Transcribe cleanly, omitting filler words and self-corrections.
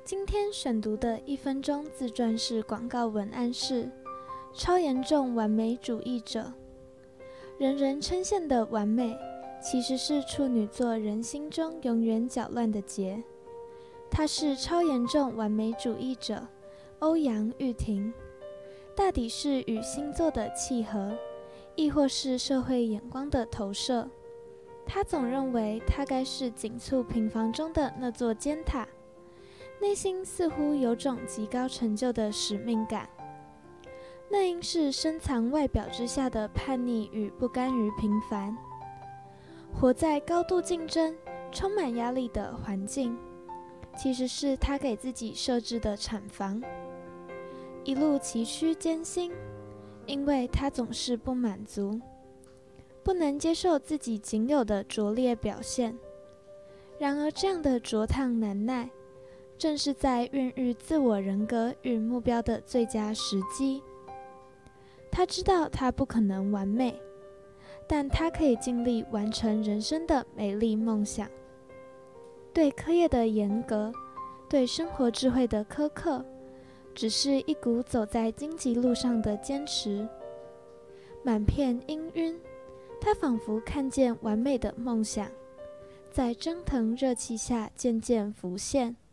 今天选读的1分钟自传式广告文案是：超严重完美主义者。人人称羡的完美，其实是处女座人心中永远搅乱的结。他是超严重完美主义者欧阳玉婷，大抵是与星座的契合，亦或是社会眼光的投射。他总认为他该是紧簇平房中的那座尖塔，内心似乎有种极高成就的使命感。那应是深藏外表之下的叛逆与不甘于平凡。活在高度竞争、充满压力的环境，其实是他给自己设置的产房。一路崎岖艰辛，因为他总是不满足，不能接受自己仅有的拙劣表现。然而这样的灼烫难耐，正是在孕育自我人格与目标的最佳时机。他知道他不可能完美，但他可以尽力完成人生的美丽梦想。对课业的严格，对生活智慧的苛刻，只是一股走在荆棘路上的坚持。满片氤氲，他仿佛看见完美的梦想，在蒸腾热气下渐渐浮现。